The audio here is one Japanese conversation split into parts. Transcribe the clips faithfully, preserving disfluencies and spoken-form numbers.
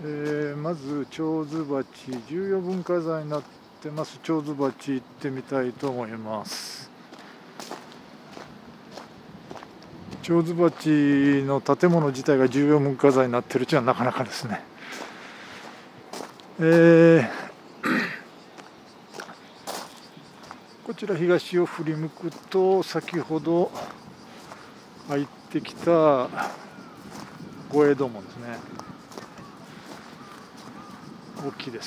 えー、まず蝶ズバチ、重要文化財になってます蝶ズバチ行ってみたいと思います。蝶ズバチの建物自体が重要文化財になってるっていうのはなかなかですね。えー、こちら東を振り向くと先ほど入ってきた御影堂門ですね。大きいです。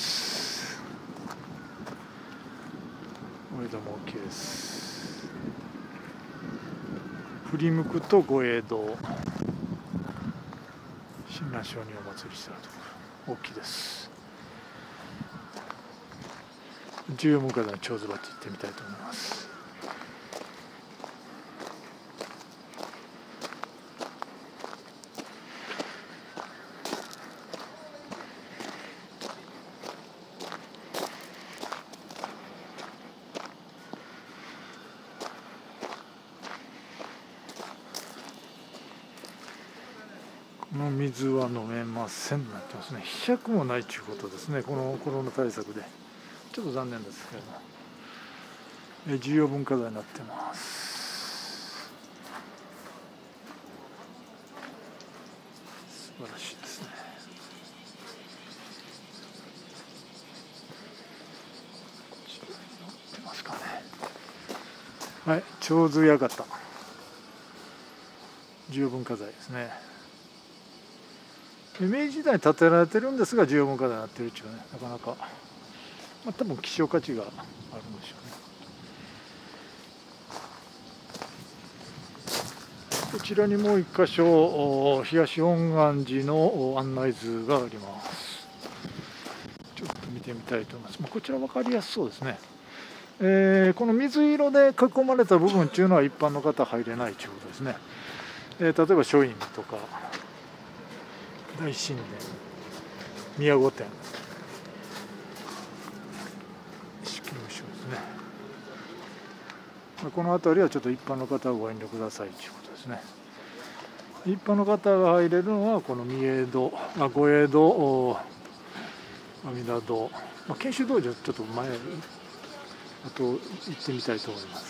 御影堂も大きいです。振り向くと御影堂、親鸞上人お祭りしてあるところ大きいです。重要文化財の蝶ズバチ行ってみたいと思います。この水は飲めませんとなってますね。ひゃくもないということですね。このコロナ対策でちょっと残念ですけれども、え重要文化財になってます。素晴らしいですね。乗ってますかね。はい、長寿館、重要文化財ですね。明治時代に建てられてるんですが重要文化財になってるっていうね、なかなか、まあ、多分希少価値があるんでしょうね。こちらにもう一箇所東本願寺の案内図があります。ちょっと見てみたいと思います。まあ、こちら分かりやすそうですね。えー、この水色で囲まれた部分っていうのは一般の方入れないということですね。えー、例えば書院とか大神殿、宮御殿、式務所ですね。この辺りはちょっと一般の方はご遠慮くださいということですね。一般の方が入れるのはこの御影堂、あ御影堂、阿弥陀堂、まあ、研修道場ちょっと前、あと行ってみたいと思います。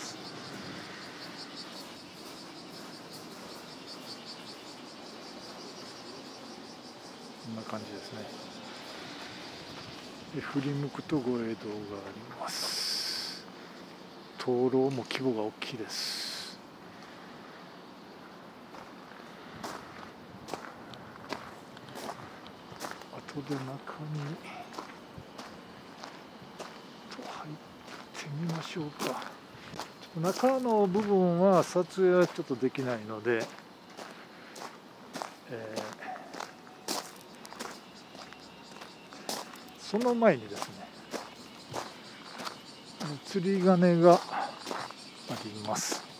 こんな感じですね。で振り向くと御影堂があります。灯籠も規模が大きいです。後で中に入ってみましょうか。中の部分は撮影はちょっとできないので、えー、その前にですね、釣り鐘があります。